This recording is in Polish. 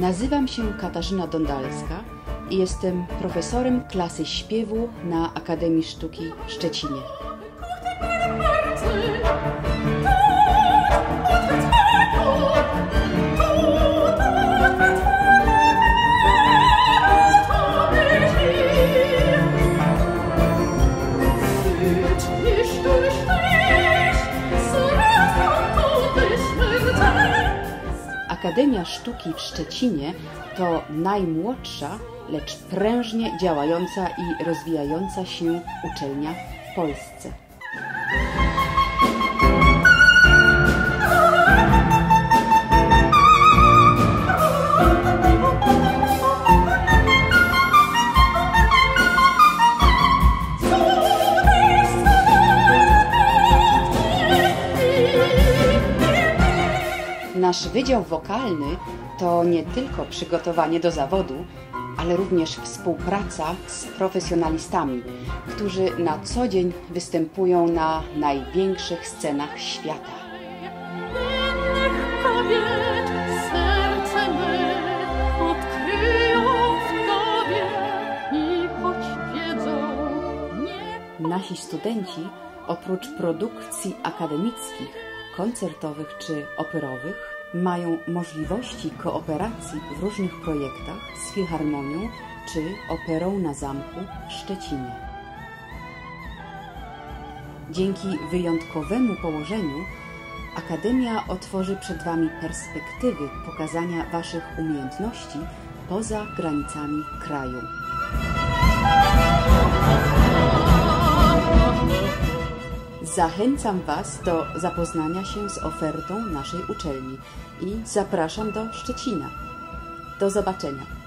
Nazywam się Katarzyna Dondalska i jestem profesorem klasy śpiewu na Akademii Sztuki w Szczecinie. Akademia Sztuki w Szczecinie to najmłodsza, lecz prężnie działająca i rozwijająca się uczelnia w Polsce. Nasz wydział wokalny to nie tylko przygotowanie do zawodu, ale również współpraca z profesjonalistami, którzy na co dzień występują na największych scenach świata. Nasi studenci oprócz produkcji akademickich, koncertowych czy operowych mają możliwości kooperacji w różnych projektach z Filharmonią czy Operą na Zamku w Szczecinie. Dzięki wyjątkowemu położeniu Akademia otworzy przed Wami perspektywy pokazania Waszych umiejętności poza granicami kraju. Zachęcam Was do zapoznania się z ofertą naszej uczelni i zapraszam do Szczecina. Do zobaczenia.